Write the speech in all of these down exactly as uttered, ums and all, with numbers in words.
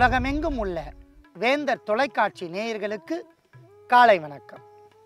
உலகமெங்கும் உள்ள வேந்தர் தொலைக்காட்சி நேயர்களுக்கு காலை வணக்கம்.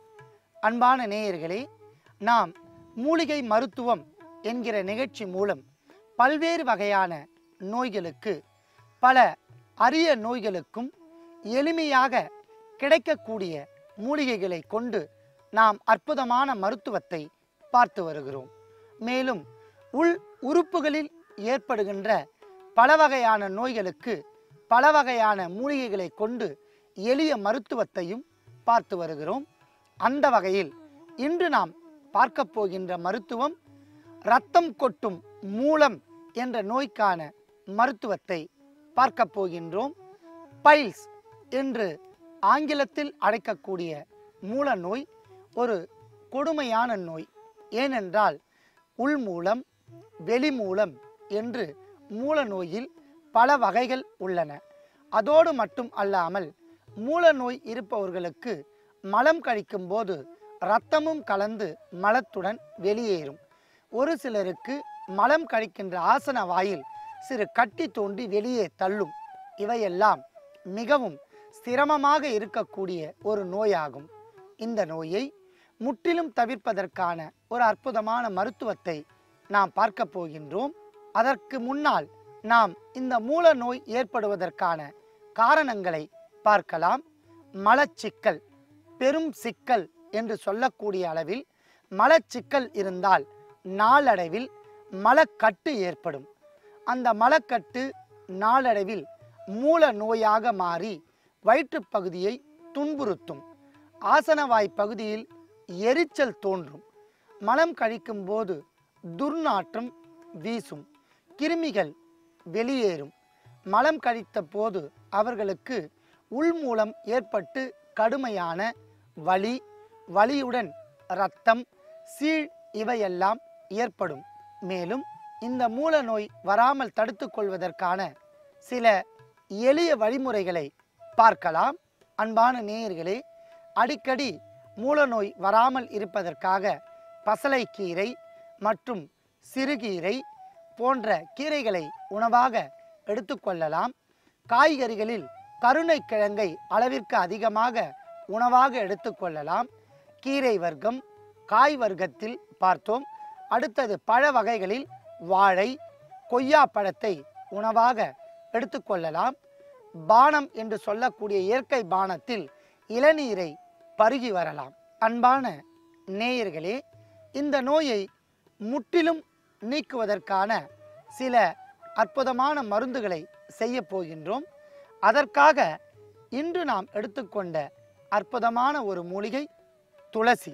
அன்பான நேயர்களே, நாம் மூலிகை மருத்துவம் என்கிற நிகழ்ச்சி மூலம் பல்வேறு வகையான நோய்களுக்கு, பல அரிய நோய்களுக்கும் எளிமையாக கிடைக்கக்கூடிய மூலிகைகளை கொண்டு நாம் அற்புதமான மருத்துவத்தை பார்த்து வருகிறோம். மேலும் உள் உறுப்புகளில் ஏற்படுகின்ற பல வகையான நோய்களுக்கு பல வகையான மூலிகைகளை கொண்டு எளிய மருத்துவத்தையும் பார்த்து வருகிறோம். அந்த வகையில் இன்று நாம் பார்க்க போகின்ற மருத்துவம் இரத்தம் கொட்டும் மூலம் என்ற நோய்க்கான மருத்துவத்தை பார்க்க போகின்றோம். பைல்ஸ் என்று ஆங்கிலத்தில் அழைக்கக்கூடிய மூல நோய் ஒரு கொடுமையான நோய். ஏனென்றால் உள்மூலம், வெளிமூலம் என்று மூல நோயில் பல வகைகள் உள்ளன. அதோடு மட்டும் அல்லாமல் மூல நோய் இருப்பவர்களுக்கு மலம் கழிக்கும் போது இரத்தமும் கலந்து மலத்துடன் வெளியேறும். ஒரு சிலருக்கு மலம் கழிக்கின்ற ஆசன வாயில் சிறு கட்டி தோண்டி வெளியே தள்ளும். இவையெல்லாம் மிகவும் சிரமமாக இருக்கக்கூடிய ஒரு நோயாகும். இந்த நோயை முற்றிலும் தவிர்ப்பதற்கான ஒரு அற்புதமான மருத்துவத்தை நாம் பார்க்க போகின்றோம். அதற்கு முன்னால் நாம் இந்த மூல நோய் ஏற்படுவதற்கான காரணங்களை பார்க்கலாம். மலச்சிக்கல், பெரும் சிக்கல் என்று சொல்லக்கூடிய அளவில் மலச்சிக்கல் இருந்தால் நாளடைவில் மலக்கட்டு ஏற்படும். அந்த மலக்கட்டு நாளடைவில் மூல நோயாக மாறி வயிற்றுப் பகுதியை துன்புறுத்தும். ஆசனவாய் பகுதியில் எரிச்சல் தோன்றும். மலம் கழிக்கும் போது துர்நாற்றம் வீசும். கிருமிகள் வெளியேறும். மலம் கழித்த போது அவர்களுக்கு உள்மூலம் ஏற்பட்டு கடுமையான வலி, வலியுடன் இரத்தம், சீழ் இவையெல்லாம் ஏற்படும். மேலும் இந்த மூல நோய் வராமல் தடுத்து கொள்வதற்கான சில எளிய வழிமுறைகளை பார்க்கலாம். அன்பான நேயர்களே, அடிக்கடி மூல நோய் வராமல் இருப்பதற்காக பசலைக்கீரை மற்றும் சிறுகீரை போன்ற கீரைகளை உணவாக எடுத்துக்கொள்ளலாம். காய்கறிகளில் கருணைக்கிழங்கை அளவிற்கு அதிகமாக உணவாக எடுத்துக்கொள்ளலாம். கீரை வர்க்கம், காய் வர்க்கத்தில் பார்த்தோம். அடுத்தது பழ வகைகளில் வாழை, கொய்யா பழத்தை உணவாக எடுத்துக்கொள்ளலாம். பானம் என்று சொல்லக்கூடிய இயற்கை பானத்தில் இளநீரை பருகி வரலாம். அன்பான நேயர்களே, இந்த நோயை முற்றிலும் நீக்குவதற்கான சில அற்புதமான மருந்துகளை செய்ய போகின்றோம். அதற்காக இன்று நாம் எடுத்துக்கொண்ட அற்புதமான ஒரு மூலிகை துளசி.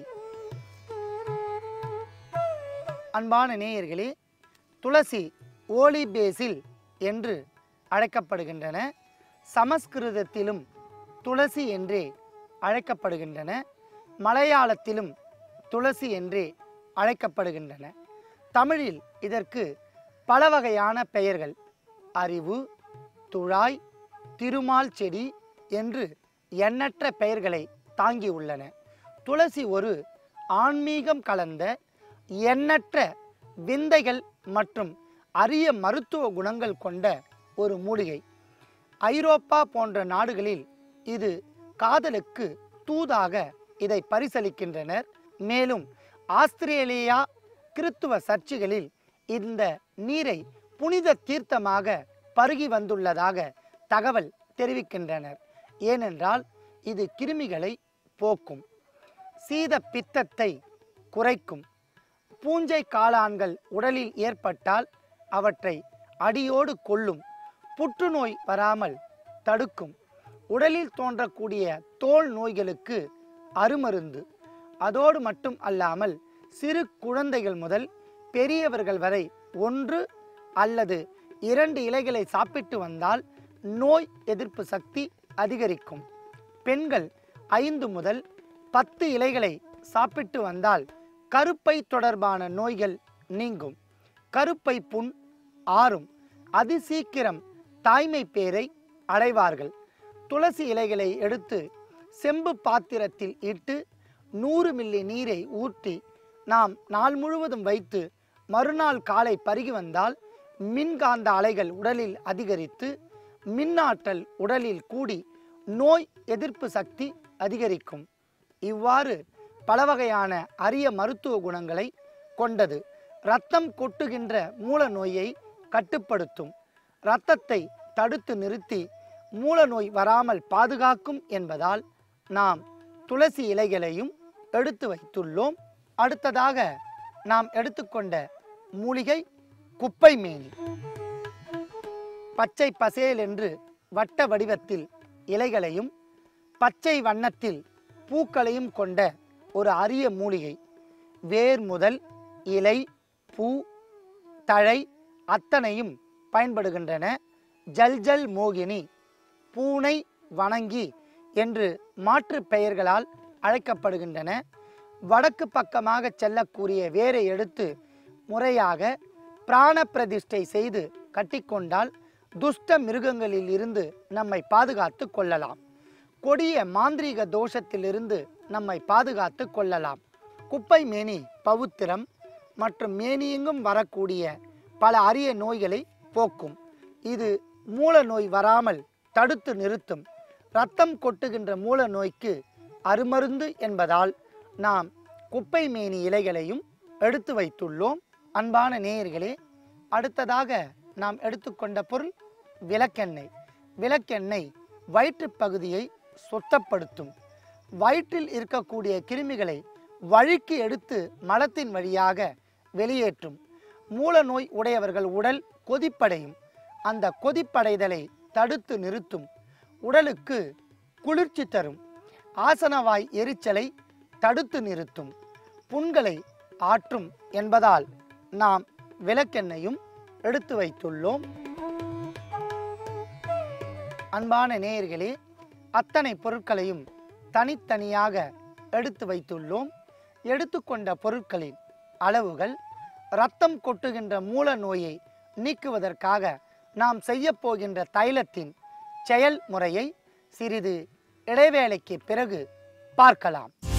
அன்பான நேயர்களே, துளசி ஓலி பேசில் என்று அழைக்கப்படுகின்றன. சமஸ்கிருதத்திலும் துளசி என்றே அழைக்கப்படுகின்றன. மலையாளத்திலும் துளசி என்றே அழைக்கப்படுகின்றன. தமிழில் இதற்கு பல வகையான பெயர்கள் அறிவு, துழாய், திருமால் செடி என்று எண்ணற்ற பெயர்களை தாங்கியுள்ளன. துளசி ஒரு ஆன்மீகம் கலந்த எண்ணற்ற விந்தைகள் மற்றும் அரிய மருத்துவ குணங்கள் கொண்ட ஒரு மூலிகை. ஐரோப்பா போன்ற நாடுகளில் இது காதலுக்கு தூதாக இதை பரிசளிக்கின்றனர். மேலும் ஆஸ்திரேலியா கிறித்துவ சர்ச்சுகளில் இந்த நீரை புனித தீர்த்தமாக பருகி வந்துள்ளதாக தகவல் தெரிவிக்கின்றனர். ஏனென்றால் இது கிருமிகளை போக்கும், சீத பித்தத்தை குறைக்கும், பூஞ்சை காளான்கள் உடலில் ஏற்பட்டால் அவற்றை அடியோடு கொல்லும், புற்றுநோய் வராமல் தடுக்கும், உடலில் தோன்றக்கூடிய தோல் நோய்களுக்கு அருமருந்து. அதோடு மட்டும் அல்லாமல் சிறு குழந்தைகள் முதல் பெரியவர்கள் வரை ஒன்று அல்லது இரண்டு இலைகளை சாப்பிட்டு வந்தால் நோய் எதிர்ப்பு சக்தி அதிகரிக்கும். பெண்கள் ஐந்து முதல் பத்து இலைகளை சாப்பிட்டு வந்தால் கருப்பை தொடர்பான நோய்கள் நீங்கும். கருப்பை புண் ஆறும். அதிசீக்கிரம் தாய்மை பேரை அடைவார்கள். துளசி இலைகளை எடுத்து செம்பு பாத்திரத்தில் இட்டு நூறு மில்லி நீரை ஊற்றி நாம் நாள் முழுவதும் வைத்து மறுநாள் காலை பருகி வந்தால் மின்காந்த அலைகள் உடலில் அதிகரித்து மின்னாற்றல் உடலில் கூடி நோய் எதிர்ப்பு சக்தி அதிகரிக்கும். இவ்வாறு பல வகையான அரிய மருத்துவ குணங்களை கொண்டது. இரத்தம் கொட்டுகின்ற மூல நோயை கட்டுப்படுத்தும், இரத்தத்தை தடுத்து நிறுத்தி மூல நோய் வராமல் பாதுகாக்கும் என்பதால் நாம் துளசி இலைகளையும் எடுத்து வைத்துள்ளோம். அடுத்ததாக நாம் எடுத்துக்கொண்ட மூலிகை குப்பை மேனி. பச்சை பசேல் என்று வட்ட வடிவத்தில் இலைகளையும் பச்சை வண்ணத்தில் பூக்களையும் கொண்ட ஒரு அரிய மூலிகை. வேர் முதல் இலை, பூ, தழை அத்தனையும் பயன்படுகின்றன. ஜல்ஜல் மோகினி, பூனை வணங்கி என்று மாற்று பெயர்களால் அழைக்கப்படுகின்றன. வடக்கு பக்கமாக செல்லக்கூடிய வேரை எடுத்து முறையாக பிராண பிரதிஷ்டை செய்து கட்டிக்கொண்டால் துஷ்ட மிருகங்களில் இருந்து நம்மை பாதுகாத்து கொள்ளலாம். கொடிய மாந்திரீக தோஷத்திலிருந்து நம்மை பாதுகாத்து கொள்ளலாம். குப்பை மேனி பவுத்திரம் மற்றும் மேனியெங்கும் வரக்கூடிய பல அரிய நோய்களை போக்கும். இது மூல நோய் வராமல் தடுத்து நிறுத்தும். இரத்தம் கொட்டுகின்ற மூல நோய்க்கு அருமருந்து என்பதால் நாம் குப்பை மேனி இலைகளையும் எடுத்து வைத்துள்ளோம். அன்பான நேயர்களே, அடுத்ததாக நாம் எடுத்துக்கொண்ட பொருள் விளக்கெண்ணெய். விளக்கெண்ணெய் வயிற்று பகுதியை சுத்தப்படுத்தும். வயிற்றில் இருக்கக்கூடிய கிருமிகளை வழுக்கி எடுத்து மலத்தின் வழியாக வெளியேற்றும். மூல நோய் உடையவர்கள் உடல் கொதிப்படையும். அந்த கொதிப்படைதலை தடுத்து நிறுத்தும். உடலுக்கு குளிர்ச்சி தரும். ஆசனவாய் எரிச்சலை தடுத்து நிறுத்தும். புண்களை ஆற்றும் என்பதால் நாம் விளக்கெண்ணையும் எடுத்து வைத்துள்ளோம். அன்பான நேயர்களே, அத்தனை பொருட்களையும் தனித்தனியாக எடுத்து வைத்துள்ளோம். எடுத்துக்கொண்ட பொருட்களின் அளவுகள் இரத்தம் கொட்டுகின்ற மூல நோயை நீக்குவதற்காக நாம் செய்ய போகின்ற தைலத்தின் செயல்முறையை சிறிது இடைவேளைக்கு பிறகு பார்க்கலாம்.